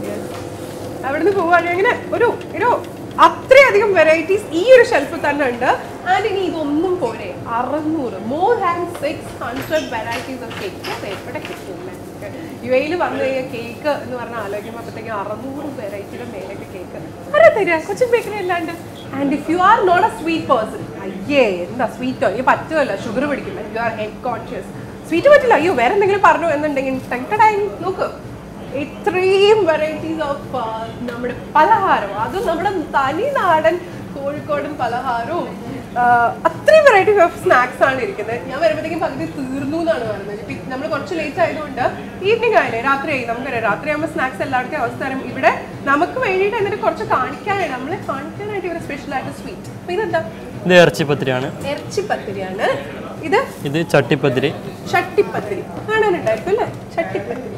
അവിടുന്ന് പോവുകയാണെങ്കിൽ അങ്ങനെ ഒരു ഒരു അത്രയധികം വെറൈറ്റീസ് ഈ ഒരു ഷെൽഫിൽ തന്നെ ഉണ്ട്. ആൻഡ് ഇനി ഇതൊന്നും പോരെ, അറുന്നൂറ് more than six hundred varieties of cake എവിടെ കിട്ടും? യു എയിൽ വന്നു കഴിഞ്ഞാൽ കേക്ക് എന്ന് പറഞ്ഞാൽ ആലോചിക്കുമ്പോൾ അപ്പോഴത്തേക്കും അറുന്നൂറ് വെറൈറ്റിയുടെ മേലേക്ക് കേക്ക് ആരാ തരിക? കൊച്ചിൻ ബേക്കറി അല്ലാണ്ട്. And if you are not a sweet person, അയ്യേ എന്താ സ്വീറ്റോ, എനിക്ക് പറ്റുമല്ലോ, ഷുഗർ പിടിക്കില്ല, you are health conscious, sweet പറ്റില്ല, അയ്യോ വേറെ എന്തെങ്കിലും പറഞ്ഞു എന്നുണ്ടെങ്കിൽ ടൈം നോക്ക്. ഇത്രയും വെറൈറ്റീസ് ഓഫ് നമ്മുടെ പലഹാരം, അതും നമ്മുടെ തനി നാടൻ കോഴിക്കോടൻ പലഹാരവും അത്രയും വെറൈറ്റീസ് ഓഫ് സ്നാക്സ് ആണ് ഇരിക്കുന്നത്. ഞാൻ വരുമ്പോഴത്തേക്കും പകുതി തീർന്നു എന്നാണ് പറയുന്നത്. ഇപ്പം നമ്മൾ കുറച്ച് ലേറ്റ് ആയതുകൊണ്ട് ഈവനിങ് ആയില്ലേ, രാത്രിയായി. നമുക്കറിയാം രാത്രിയാകുമ്പോൾ സ്നാക്സ് എല്ലാവർക്കും അവസ്ഥ. ഇവിടെ നമുക്ക് വേണ്ടിയിട്ട് എന്നിട്ട് കുറച്ച് കാണിക്കാനായിട്ട് നമ്മളെ കാണിക്കാനായിട്ട് ഇവിടെ സ്പെഷ്യൽ ആയിട്ട് സ്വീറ്റ്. അപ്പൊ ഇതെന്താ? ഇത് ഇറച്ചിപ്പത്തിരിയാണ്. ഇറച്ചിപ്പത്തിരിയാണ്. ഇത് ഇത് ചട്ടിപ്പത്തിരി. ചട്ടിപ്പത്തിരി കാണാനുണ്ടായിരിക്കും അല്ലേ? ചട്ടിപ്പത്തിരി.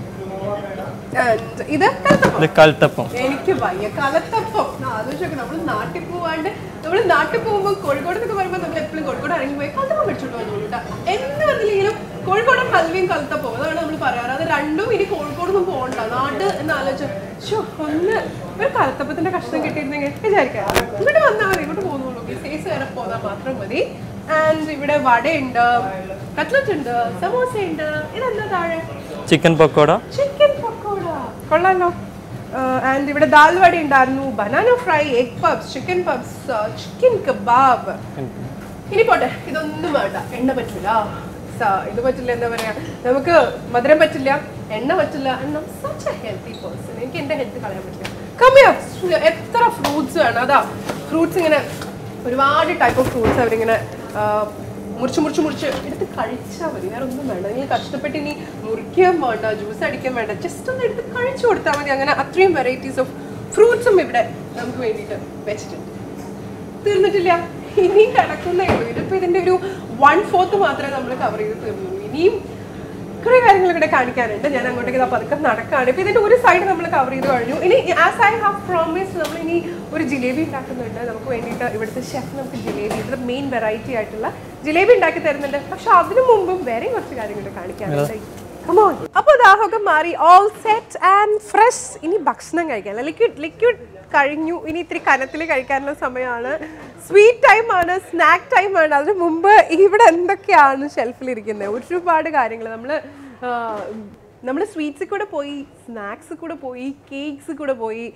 ഇത് കലത്തപ്പം. എനിക്ക് വയ്യ കലത്തപ്പം. ആലോചിച്ചൊക്കെ നമ്മൾ നാട്ടിൽ പോവാണ്ട്, നമ്മൾ നാട്ടിൽ പോകുമ്പോൾ കോഴിക്കോട് എന്നൊക്കെ പറയുമ്പോൾ നമ്മൾ എപ്പോഴും കോഴിക്കോട് ഇറങ്ങി പോയി കലത്തപ്പം മേടിച്ചോണ്ട് വന്നോളൂട്ടാ. എന്ന് പറഞ്ഞില്ലെങ്കിലും കോഴിക്കോട് ഹൽവയും കലത്തപ്പം അതാണ് നമ്മൾ പറയാറ്. അത് രണ്ടും ഇനി കോഴിക്കോടൊന്നും പോകണ്ട നാട് എന്ന് ആലോചിച്ചു ഒന്ന് ഒരു കലത്തപ്പത്തിന്റെ കഷ്ണം കിട്ടിയിരുന്നെങ്കിൽ വിചാരിക്കാം. ഇങ്ങോട്ട് വന്നാൽ മതി, ഇങ്ങോട്ട് പോകുന്നുള്ളൂ. സേസ് വരെ പോന്നാൽ മാത്രം മതി. ആൻഡ് ഇവിടെ വടയുണ്ട്, കട്ട്ലറ്റ് ഉണ്ട്, സമോസ ഉണ്ട്. ഇതെന്താ താഴെ? ചിക്കൻ പക്കോട. ചിക്കൻ പക്കോട കൊള്ളാലോ. ആൻഡ് ഇവിടെ ദാൽ വട ഉണ്ടായിരുന്നു, banana fry, egg puffs, chicken puffs, chicken kebab. ഇനി പോട്ടെ, ഇതൊന്നും വേണ്ട, എണ്ണ പറ്റില്ല, ഇത് പറ്റില്ല, എന്താ പറയാ, നമുക്ക് മധുരം പറ്റില്ല, എണ്ണ പറ്റില്ല. Such a healthy person. എനിക്ക് എന്റെ ഹെൽത്ത് കളയാൻ പറ്റില്ല. കമ്മിയാ എത്ര ഫ്രൂട്ട്സ് വേണം. അതാ ഫ്രൂട്ട്സ് ഇങ്ങനെ ഒരുപാട് ടൈപ്പ് ഓഫ് ഫ്രൂട്ട്സ് അവരിങ്ങനെ മുറിച്ച് മുറിച്ച് മുറിച്ച് എടുത്ത് കഴിച്ചാൽ മതി, വേറെ ഒന്നും വേണ്ട. നിങ്ങൾ കഷ്ടപ്പെട്ട് ഇനി മുറിക്കാൻ വേണ്ട, ജ്യൂസ് അടിക്കാൻ വേണ്ട, ജസ്റ്റ് ഒന്ന് എടുത്ത് കഴിച്ചു കൊടുത്താൽ മതി. അങ്ങനെ അത്രയും വെറൈറ്റീസ് ഓഫ് ഫ്രൂട്ട്സും ഇവിടെ നമുക്ക് വേണ്ടിയിട്ട് വെച്ചിട്ടുണ്ട്. തീർന്നിട്ടില്ല, ഇനിയും കിടക്കുന്നേ ഉള്ളൂ. ഇതിപ്പോൾ ഇതിൻ്റെ ഒരു വൺ ഫോർത്ത് മാത്രമേ നമ്മൾ കവർ ചെയ്ത് തീർന്നുള്ളൂ. ഇനിയും കുറേ കാര്യങ്ങൾ ഇവിടെ കാണിക്കാനുണ്ട്. ഞാൻ അങ്ങോട്ടേക്ക് പതുക്കെ നടക്കുകയാണ്. ഇപ്പം ഇതിൻ്റെ ഒരു സൈഡ് നമ്മൾ കവർ ചെയ്ത് കഴിഞ്ഞു. ഇനി ആസ് ഐ ഹാവ് പ്രോമിസ്ഡ് നമ്മൾ ഇനി ഒരു ജിലേബി ഉണ്ടാക്കുന്നുണ്ട്. നമുക്ക് വേണ്ടിയിട്ട് ഇവിടുത്തെ ഷെഫ് നമുക്ക് ജിലേബി, ഇവിടുത്തെ മെയിൻ വെറൈറ്റി ആയിട്ടുള്ള ജിലേബി ഉണ്ടാക്കി തരുന്നുണ്ട്. പക്ഷെ അതിനു മുമ്പും വേറെയും കുറച്ച് കാര്യങ്ങൾ കാണിക്കാനുണ്ട്. അപ്പോൾ ദാഹമൊക്കെ മാറി, ഓൾ സെറ്റ് ആൻഡ് ഫ്രഷ്. ഇനി ഭക്ഷണം കഴിക്കാൻ, ലിക്വിഡ് ലിക്വിഡ് കഴിഞ്ഞു. ഇനി ഇത്തിരി കനത്തിൽ കഴിക്കാനുള്ള സമയമാണ്. സ്വീറ്റ് ടൈമാണ്, സ്നാക്ക് ടൈമാണ്. അതിന് മുമ്പ് ഇവിടെ എന്തൊക്കെയാണ് ഷെൽഫിലിരിക്കുന്നത്? ഒരുപാട് കാര്യങ്ങൾ. നമ്മൾ നമ്മൾ സ്വീറ്റ്സിൽ കൂടെ പോയി, സ്നാക്സിൽ കൂടെ പോയി, കേക്ക്സിൽ കൂടെ പോയി,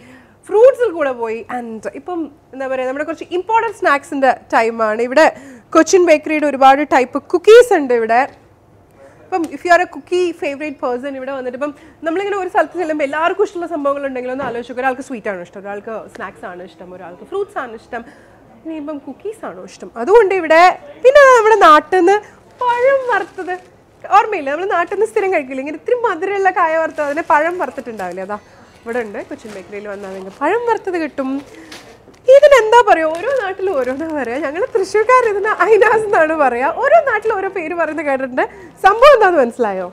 ഫ്രൂട്ട്സിൽ കൂടെ പോയി. ആൻഡ് ഇപ്പം എന്താ പറയുക, നമ്മുടെ കുറച്ച് ഇമ്പോർട്ടൻറ്റ് സ്നാക്സിൻ്റെ ടൈമാണ്. ഇവിടെ കൊച്ചിൻ ബേക്കറിയുടെ ഒരുപാട് ടൈപ്പ് കുക്കീസ് ഉണ്ട് ഇവിടെ. ഇപ്പം if you are a cookie favourite person ഇവിടെ വന്നിട്ട് ഇപ്പം നമ്മളിങ്ങനെ ഒരു സ്ഥലത്ത് ചെല്ലുമ്പോൾ എല്ലാവർക്കും ഇഷ്ടമുള്ള സംഭവങ്ങൾ ഉണ്ടെങ്കിലും ഒന്ന് ആലോചിക്കുക. ഒരാൾക്ക് സ്വീറ്റ് ആണോ ഇഷ്ടം, ഒരാൾക്ക് സ്നാക്സ് ആണ് ഇഷ്ടം, ഒരാൾക്ക് ഫ്രൂട്ട്സ് ആണ് ഇഷ്ടം, ഇനി ഇപ്പം കുക്കീസ് ആണോ ഇഷ്ടം. അതുകൊണ്ട് ഇവിടെ പിന്നെ നമ്മുടെ നാട്ടിൽ നിന്ന് പഴം വറുത്തത് ഓർമ്മയില്ല, നമ്മൾ നാട്ടിൽ നിന്ന് സ്ഥിരം കഴിക്കില്ല, ഇങ്ങനെ ഇത്തിരി മധുരമുള്ള കായ വറുത്തത്, അതിനെ പഴം വറുത്തിട്ടുണ്ടാവില്ലേ, അതാ ഇവിടെ ഉണ്ട്. കൊച്ചിൻ ബേക്കറിയിൽ വന്നാൽ നിങ്ങൾക്ക് പഴം വറുത്തത് കിട്ടും. ഇതിനെന്താ പറയുക, ഓരോ നാട്ടിലും ഓരോന്നാ പറയുക. ഞങ്ങൾ തൃശ്ശൂർക്കാർ ഇതിന് ഐനാസ് എന്നാണ് പറയുക. ഓരോ നാട്ടിലും ഓരോ പേര് പറയുന്നത് കേട്ടിട്ടുണ്ട്. സംഭവം എന്താണെന്ന് മനസ്സിലായോ?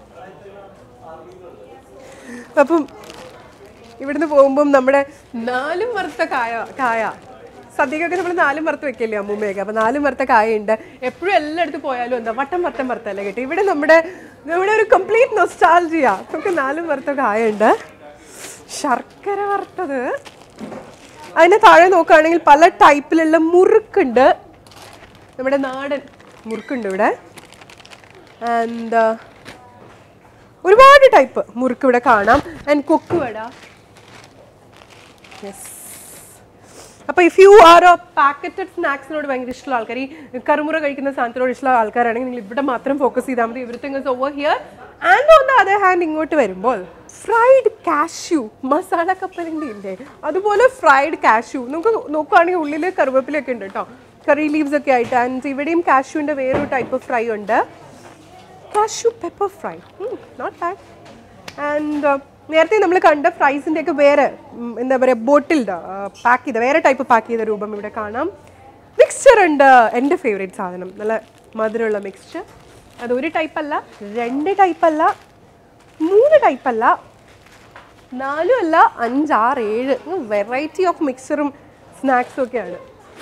അപ്പം ഇവിടുന്ന് പോകുമ്പം നമ്മുടെ നാലും വറുത്ത കായ കായ സദ്യക്കൊക്കെ നമ്മൾ നാലും വറുത്ത് വെക്കില്ലേ അമ്മൂമ്മയൊക്കെ, അപ്പം നാലും വറുത്ത കായുണ്ട്. എപ്പോഴും എല്ലായിടത്തും പോയാലും എന്താ വട്ടം വട്ടം വറുത്തല്ലേ കിട്ടും. ഇവിടെ നമ്മുടെ ഇവിടെ ഒരു കംപ്ലീറ്റ് നൊസ്റ്റാൾജിയ. നമുക്ക് നാലും വറുത്ത കായുണ്ട്. ശർക്കര വറുത്തത്, അതിൻ്റെ താഴെ നോക്കുകയാണെങ്കിൽ പല ടൈപ്പിലുള്ള മുറുക്കുണ്ട്. നമ്മുടെ നാടൻ മുറുക്കുണ്ട് ഇവിടെ. ആൻഡ് ഒരുപാട് ടൈപ്പ് മുറുക്ക് ഇവിടെ കാണാം. ആൻഡ് കൊക്കുവട. യെസ്. അപ്പോൾ if you are a packeted സ്നാക്സിനോട് ഭയങ്കര ഇഷ്ടമുള്ള ആൾക്കാർ, ഈ കറുമുറ കഴിക്കുന്ന സാധനത്തിനോട് ഇഷ്ടമുള്ള ആൾക്കാരാണെങ്കിൽ നിങ്ങൾ ഇവിടെ മാത്രം ഫോക്കസ് ചെയ്താൽ മതി. Everything is over here. And on the other hand ഇങ്ങോട്ട് വരുമ്പോൾ ഫ്രൈഡ് കാഷ്യൂ മസാല കപ്പലിൻ്റെ ഇല്ലേ, അതുപോലെ ഫ്രൈഡ് കാഷ്യൂ നമുക്ക് നോക്കുകയാണെങ്കിൽ ഉള്ളിൽ കറുവേപ്പിലൊക്കെ ഉണ്ട് കേട്ടോ, കറി ലീവ്സ് ഒക്കെ ആയിട്ട്. ആൻഡ് ഇവിടെയും കാഷ്യൂവിൻ്റെ വേറൊരു ടൈപ്പ് ഫ്രൈ ഉണ്ട്, cashew pepper fry, not bad. And നേരത്തെ നമ്മൾ കണ്ട ഫ്രൈസിൻ്റെ ഒക്കെ വേറെ എന്താ പറയുക ബോട്ടിൽഡ് പാക്ക് ചെയ്ത വേറെ ടൈപ്പ് പാക്ക് ചെയ്ത രൂപം ഇവിടെ കാണാം. മിക്സ്ചർ ഉണ്ട്, എൻ്റെ ഫേവറേറ്റ് സാധനം, നല്ല മധുരമുള്ള മിക്സ്ചർ. അതൊരു ടൈപ്പല്ല, രണ്ട് ടൈപ്പല്ല, മൂന്ന് ടൈപ്പല്ല, നാലും അല്ല, അഞ്ചാറ് ഏഴ് വെറൈറ്റി ഓഫ് മിക്സറും സ്നാക്സും ഒക്കെയാണ്.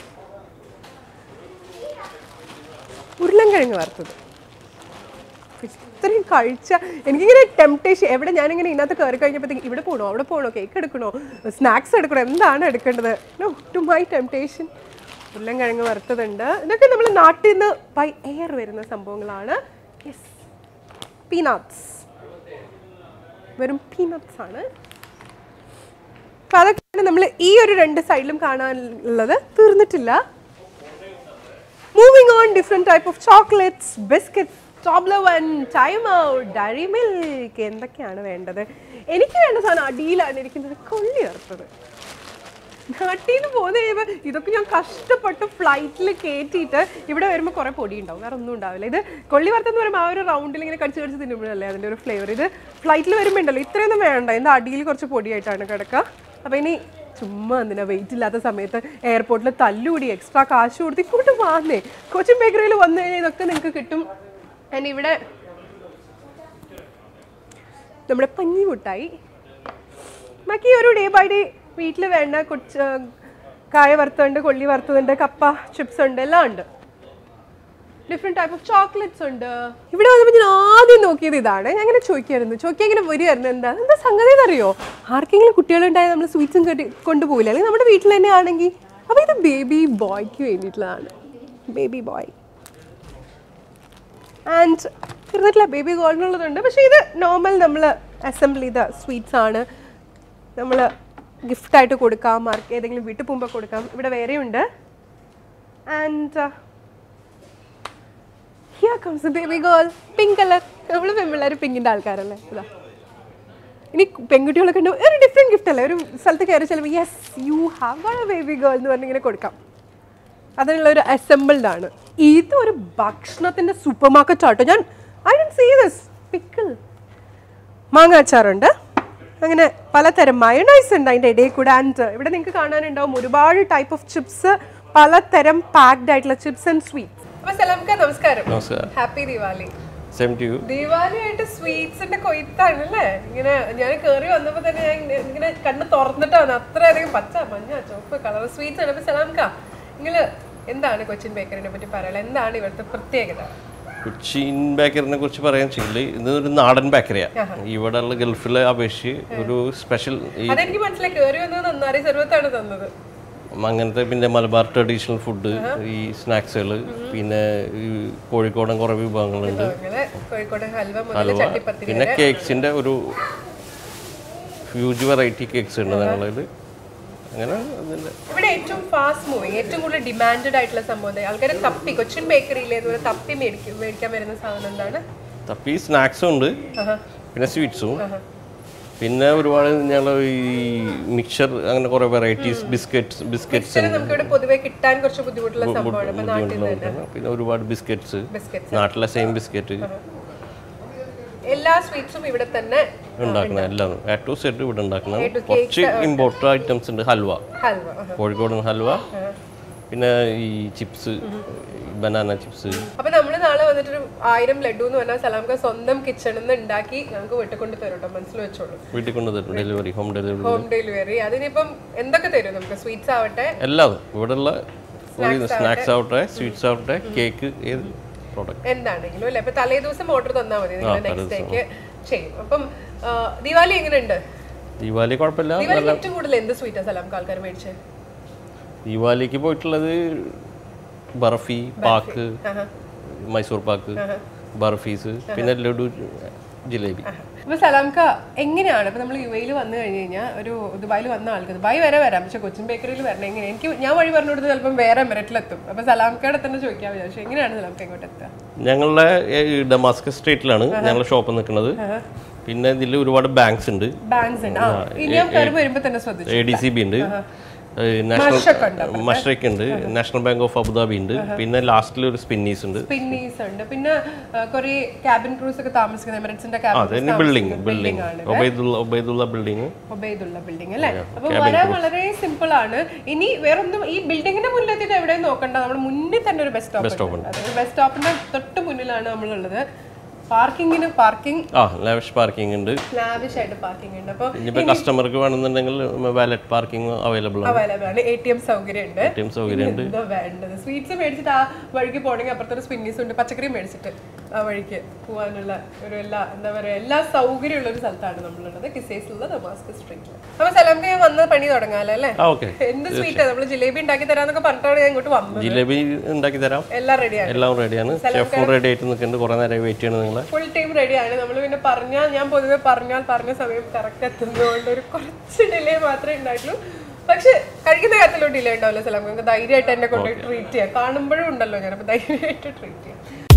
ഉരുളൻകിഴങ്ങ് വറുത്തത് ഇത്രയും കഴിച്ച എനിക്കിങ്ങനെ ടെംപ്റ്റേഷൻ. എവിടെ ഞാനിങ്ങനെ ഇതിനകത്ത് കയറി കഴിഞ്ഞപ്പോഴത്തേക്ക് ഇവിടെ പോകണോ അവിടെ പോകണോ കേക്ക് എടുക്കണോ സ്നാക്സ് എടുക്കണോ എന്താണ് എടുക്കേണ്ടത്, നോ ടു മൈ ടെംപ്റ്റേഷൻ ഉരുളൻകിഴങ്ങ് വറുത്തതുണ്ട്. ഇതൊക്കെ നമ്മൾ നാട്ടിൽ നിന്ന് ബൈ എയർ വരുന്ന സംഭവങ്ങളാണ്. യെസ്, പീനട്ട്സ്, വെറും പീനട്ട്സ് ആണ്. അപ്പം അതൊക്കെയാണ് നമ്മൾ ഈ ഒരു രണ്ട് സൈഡിലും കാണാനുള്ളത്. തീർന്നിട്ടില്ല. Moving on, different type of chocolates, biscuits, Toblerone, Time Out, Dairy Milk, എന്തൊക്കെയാണ് വേണ്ടത്. എനിക്ക് വേണ്ട സാധനം അടിയിലാണ് ഇരിക്കുന്നത്, കൊള്ളി വറുത്തത്. നാട്ടിൽ നിന്ന് പോകുന്ന കഴിയുമ്പോൾ ഇതൊക്കെ ഞാൻ കഷ്ടപ്പെട്ട് ഫ്ലൈറ്റിൽ കയറ്റിയിട്ട് ഇവിടെ വരുമ്പോൾ കുറേ പൊടി ഉണ്ടാവും, വേറെ ഒന്നും ഉണ്ടാവില്ല. ഇത് കൊള്ളി വറുത്തെന്ന് പറയുമ്പോൾ ആ ഒരു റൗണ്ടിൽ ഇങ്ങനെ കടിച്ച് കടിച്ച് തിന്നുമ്പോഴല്ലേ അതിൻ്റെ ഒരു ഫ്ലേവർ. ഇത് ഫ്ലൈറ്റിൽ വരുമ്പോൾ ഉണ്ടല്ലോ ഇത്രയൊന്നും വേണ്ട, ഇതിൻ്റെ അടിയിൽ കുറച്ച് പൊടിയായിട്ടാണ് കിടക്കുക. അപ്പോൾ ഇനി ചുമ്മാ എന്തിനാ വെയിറ്റ് ഇല്ലാത്ത സമയത്ത് എയർപോർട്ടിൽ തല്ലുകൂടി എക്സ്ട്രാ കാശ് കൊടുത്ത് ഇങ്ങോട്ട് വാങ്ങേ. കൊച്ചിൻ ബേക്കറിയിൽ വന്നു കഴിഞ്ഞാൽ ഇതൊക്കെ നിങ്ങൾക്ക് കിട്ടും. ആൻഡ് ഇവിടെ നമ്മുടെ പഞ്ഞി മുട്ടായി, ബാക്കി ഒരു ഡേ ബൈ ഡേ വീട്ടിൽ വേണ്ട കൊച്ച് കായ വറുത്തുണ്ട്, കൊള്ളി വറുത്തതുണ്ട്, കപ്പ ചിപ്സ് ഉണ്ട്, എല്ലാം ഉണ്ട്. ഡിഫറെൻറ്റ് ടൈപ്പ് ഓഫ് ചോക്ലേറ്റ്സ് ഉണ്ട്. ഇവിടെ വന്നപ്പോൾ ഞാൻ ആദ്യം നോക്കിയത് ഇതാണ്. ഞാൻ ഇങ്ങനെ ചോദിക്കായിരുന്നു, ചോദിക്കാൻ ഇങ്ങനെ വരുമായിരുന്നു, എന്താ എന്താ സംഗതി എന്നറിയോ, ആർക്കെങ്കിലും കുട്ടികളുണ്ടായാൽ നമ്മൾ സ്വീറ്റ്സും കെട്ടി കൊണ്ടുപോകില്ല, അല്ലെങ്കിൽ നമ്മുടെ വീട്ടിൽ തന്നെ ആണെങ്കിൽ. അപ്പോൾ ഇത് ബേബി ബോയ്ക്ക് വേണ്ടിയിട്ടുള്ളതാണ്, ബേബി ബോയ്. ആൻഡ് തീർന്നിട്ടില്ല, ബേബി ഗോൾഡിനുള്ളതുണ്ട്. പക്ഷേ ഇത് നോർമൽ നമ്മൾ അസംബിൾ ചെയ്ത സ്വീറ്റ്സ് ആണ്, നമ്മൾ ഗിഫ്റ്റായിട്ട് കൊടുക്കാം, മാർക്ക് ഏതെങ്കിലും വീട്ടിൽ പോകുമ്പോൾ കൊടുക്കാം. ഇവിടെ വേറെയുണ്ട്. And here comes baby girl, pink colour. നമ്മൾ പെൺപിള്ളേർ പിങ്കിൻ്റെ ആൾക്കാരല്ലേ. ഇതാ ഇനി പെൺകുട്ടികളൊക്കെ ഉണ്ട്, ഒരു ഡിഫറെൻറ്റ് ഗിഫ്റ്റ് അല്ലേ, ഒരു സ്ഥലത്ത് കയറി ചിലപ്പോൾ yes you have got a baby girl എന്ന് പറഞ്ഞിങ്ങനെ കൊടുക്കാം. അതിനുള്ള ഒരു അസംബിൾഡ് ആണ്. ഇതൊരു ഭക്ഷണത്തിൻ്റെ സൂപ്പർ മാർക്കറ്റ് ആട്ടോ. ഞാൻ I don't see this. Pickle, മാങ്ങാച്ചാറുണ്ട്, അങ്ങനെ പലതരം മയോണൈസ് ഉണ്ട് അതിൻ്റെ ഇടയിൽ കൂടെ. ആൻഡ് ഇവിടെ നിങ്ങൾക്ക് കാണാനുണ്ടാവും ഒരുപാട് ടൈപ്പ് ഓഫ് ചിപ്സ്, പലതരം പാക്ഡ് ആയിട്ടുള്ള ചിപ്സ് ആൻഡ് സ്വീറ്റ്സ്. അപ്പോൾ സലാംക്ക നമസ്കാരം. ഹാപ്പി ദിവാലി. ദിവാലി ആയിട്ട് സ്വീറ്റ്സിന്റെ കൊയ്ത്താണ് അല്ലേ. ഇങ്ങനെ ഞാൻ കയറി വന്നപ്പോൾ തന്നെ ഞാൻ ഇങ്ങനെ കണ്ണ് തുറന്നിട്ടാണ്, അത്രയധികം പച്ച മഞ്ഞ ചുവപ്പ് കളർ സ്വീറ്റ്സ് ആണ്. അപ്പോൾ സലാംക്ക, നിങ്ങൾ എന്താണ് കൊച്ചിൻ ബേക്കറിനെ പറ്റി പറയാനുള്ളത്, എന്താണ് ഇവിടുത്തെ പ്രത്യേകത? കൊച്ചിൻ ബേക്കറിനെ കുറിച്ച് പറയാൻ വെച്ചാൽ ഇതൊരു നാടൻ ബേക്കറിയാണ്. ഇവിടെ ഉള്ള ഗൾഫിലെ അപേക്ഷിച്ച് ഒരു സ്പെഷ്യൽ, അതെനിക്ക് മനസ്സിലായി, കയറി വന്നത് നന്നാരി സർവത്താണ് തന്നത്. അങ്ങനത്തെ പിന്നെ മലബാർ ട്രഡീഷണൽ ഫുഡ്, ഈ സ്നാക്സുകൾ, പിന്നെ ഈ കോഴിക്കോടൻ കുറേ വിഭവങ്ങളുണ്ട്, ഹൽവ, പിന്നെ കേക്സിൻ്റെ ഒരു ഹ്യൂജ് വെറൈറ്റി കേക്ക്സ് ഉണ്ട് ഞങ്ങളത്. അങ്ങനെ അതിൻ്റെ ഇവിടെ ഏറ്റവും ഫാസ്റ്റ് മൂവിങ് ഏറ്റവും കൂടുതൽ ഡിമാൻഡഡ് ആയിട്ടുള്ള സംഭവം ആൾക്കാർ തപ്പി കൊച്ചിൻ ബേക്കറിയിലെ ഇതുപോലെ തപ്പി മേടിക്കും മേടിക്കാൻ വരുന്ന സാധനം എന്താണ്? തപ്പി സ്നാക്സും ഉണ്ട്, പിന്നെ സ്വീറ്റ്സും, പിന്നെ ഒരുപാട് ഞങ്ങൾ ഈ മിക്സർ അങ്ങനെ കുറെ വെറൈറ്റീസ് ബിസ്ക്കറ്റ്സ് ബിസ്ക്കറ്റ്സ് നമുക്ക് ഇവിടെ പൊതുവെ കിട്ടാൻ കുറച്ച് ബുദ്ധിമുട്ടുള്ള സംഭവമാണ്. ഇപ്പൊ നാട്ടിൽ തന്നെ പിന്നെ ഒരുപാട് ബിസ്ക്കറ്റ്സ്, നാട്ടിലെ സെയിം ബിസ്ക്കറ്റ്, എല്ലാ സ്വീറ്റ്സും ഇവിടെ തന്നെ ഉണ്ടാക്കണം. എല്ലാം എ ടു സെറ്റ് ഇവിടെ ഉണ്ടാക്കണം. കുറച്ച് ഇമ്പോർട്ടൻ്റ് ഐറ്റംസ് ഉണ്ട്. ഹൽവ, ഹൽവ, കോഴിക്കോടൻ ഹൽവ, പിന്നെ ഈ ചിപ്സ്, ബനാന ചിപ്സ്. അപ്പൊ നമ്മള് നാളെ വന്നിട്ടൊരു ആയിരം ലഡു എന്ന് പറഞ്ഞാൽ സലാംക്ക സ്വന്തം കിച്ചണിൽ നിന്ന് ഉണ്ടാക്കി നമുക്ക് വീട്ടിൽ കൊണ്ട് തരും കേട്ടോ, മനസ്സിൽ വെച്ചോളൂ. വീട്ടിൽ കൊണ്ട് തരും, delivery, home delivery. Home delivery. അതിനിപ്പം എന്തൊക്കെ തരും നമുക്ക്? സ്വീറ്റ്സ് ആവട്ടെ, എല്ലാം ഇവിടെയുള്ള സ്നാക്സ് ആവട്ടെ, സ്വീറ്റ്സ് ആവട്ടെ, കേക്ക്, ഏത് പ്രോഡക്റ്റ് എന്താണെങ്കിലും അല്ലേ. ഇപ്പൊ തലേ ദിവസം ഓർഡർ തന്നാൽ മതി, നിങ്ങൾ നെക്സ്റ്റ് ഡേക്ക് ചെയ്യും. അപ്പം ദിവാലി എങ്ങനെയുണ്ട്? ദീപാവലി കുഴപ്പമില്ല. ദിവാലിക്ക് ഏറ്റവും കൂടുതൽ എന്ത് സ്വീറ്റാ സലാംക്ക ആൾക്കാർ മേടിച്ചത്? ദീപാവലിക്ക് പോയിട്ടുള്ളത് ബർഫി, പാക്ക്, മൈസൂർ പാക്ക്, ബർഫീസ്, പിന്നെ ലഡു, ജിലേബി. അപ്പൊ സലാംക്ക എങ്ങനെയാണ് ഇപ്പൊ നമ്മൾ യു എയിൽ വന്നു കഴിഞ്ഞ് കഴിഞ്ഞാൽ ഒരു ദുബായിൽ വന്ന ആൾക്ക് ദുബായ് വരെ വരാം, പക്ഷെ കൊച്ചിൻ ബേക്കറിയിൽ വരണം. എങ്ങനെ എനിക്ക് ഞാൻ വഴി പറഞ്ഞു കൊടുത്ത് ചിലപ്പം വേറെ മെറിറ്റിലെത്തും. അപ്പൊ സലാംക്കയുടെ തന്നെ ചോദിക്കാൻ വിചാരിച്ചു, എങ്ങനെയാണ് സലാംക്ക ഇങ്ങോട്ട് എത്തുക? ഞങ്ങളുടെ ഡമാസ്കസ് സ്ട്രീറ്റിലാണ് ഞങ്ങളുടെ ഷോപ്പ് നിൽക്കുന്നത്. പിന്നെ ഇതിൽ ഒരുപാട് ബാങ്ക്സ് ഉണ്ട്. ബാങ്ക്സ് ഉണ്ട്. ആ ഇനി ഞാൻ കയറി വരുമ്പോ തന്നെ ശ്രദ്ധിച്ചു. എ ഡി സി ബി ഉണ്ട്, നാഷണൽ മഷ്റേക്ക് ഉണ്ട്, നാഷണൽ ബാങ്ക് ഓഫ് അബുദാബി ഉണ്ട്, പിന്നെ ലാസ്റ്റിൽ ഒരു സ്പിന്നീസ് ഉണ്ട്. സ്പിന്നീസ് ഉണ്ട്, പിന്നെ കുറെ ക്യാബിൻ ക്രൂസ് ഒക്കെ താമസിക്കുന്ന എമിറേറ്റ്സിന്റെ cabin building building Obaidullah Obaidullah building Obaidullah building അല്ലേ. അപ്പൊ വരാൻ വളരെ സിമ്പിൾ ആണ്. ഇനി വേറൊന്നും ഈ ബിൽഡിങ്ങിന്റെ മുന്നിലെത്തിയിട്ട് എവിടെയും നോക്കണ്ട, നമ്മുടെ മുന്നിൽ തന്നെ ഒരു ബസ് സ്റ്റോപ്പ് ഉണ്ട്. അതായത് ബസ് സ്റ്റോപ്പിന്റെ തൊട്ട് മുന്നിലാണ് നമ്മളുള്ളത്. പാർക്കിങ്ങിന് പാർക്കിംഗ് ആ ലാവിഷ് പാർക്കിംഗ് ഉണ്ട്, ലാവിഷ് ആയിട്ട് പാർക്കിംഗ് ഉണ്ട്. അപ്പോൾ ഇനിയിപ്പോൾ കസ്റ്റമർക്ക് വേണമെന്നുണ്ടെങ്കിൽ വാലറ്റ് പാർക്കിംഗ് അവൈലബിൾ ആണ്. അവൈലബിൾ ആണ്. എ ടി എം സൗകര്യം ഉണ്ട്. എ ടി എം സൗകര്യം ഉണ്ട്. എന്താ വേണ്ടത്? സ്വീറ്റ്സ് മേടിച്ചിട്ട് ആ വഴിക്ക് പോകണമെങ്കിൽ അപ്പുറത്തൊരു സ്പിന്നീസ് ഉണ്ട്, പച്ചക്കറി മേടിച്ചിട്ട് ആ വഴിക്ക് പോകാനുള്ള ഒരു എല്ലാ എന്താ പറയുക എല്ലാ സൗകര്യമുള്ള ഒരു സ്ഥലത്താണ് നമ്മളുള്ളത്, കിസൈസിലുള്ള ദമാസ്കസ് സ്ട്രീറ്റിൽ. അപ്പോൾ സലാംക്ക ഞാൻ വന്ന് പണി തുടങ്ങാമല്ലോ അല്ലേ? എന്ത് സ്വീറ്റാ? നമ്മൾ ജിലേബി ഉണ്ടാക്കി തരാന്നൊക്കെ പറഞ്ഞിട്ടാണ് ഞാൻ ഇങ്ങോട്ട് വന്നത്. ജിലേബി ഉണ്ടാക്കി തരാം, എല്ലാം റെഡിയാണ്. എല്ലാം റെഡിയാണ്. ഷെഫ് റെഡി ആയിട്ട് നിൽക്കുന്നുണ്ട്, കുറെ നേരം വെയിറ്റ് ചെയ്യണം നിങ്ങൾ. ഫുൾ ടൈം റെഡിയാണ് നമ്മൾ. പിന്നെ പറഞ്ഞാൽ ഞാൻ പൊതുവെ പറഞ്ഞാൽ പറഞ്ഞ സമയം കറക്റ്റ് എത്തുന്നതുകൊണ്ട് ഒരു കുറച്ച് ഡിലേ മാത്രമേ ഉണ്ടായിട്ടുള്ളൂ. പക്ഷെ കഴിക്കുന്ന കാര്യത്തിലും ഡിലേ ഉണ്ടാവില്ല സലാം. നമുക്ക് ധൈര്യമായിട്ട് എന്നെ കൊണ്ട് ട്രീറ്റ് ചെയ്യാം. കാണുമ്പോഴും ഉണ്ടല്ലോ ഞാൻ, അപ്പോൾ ധൈര്യമായിട്ട് ട്രീറ്റ് ചെയ്യാം.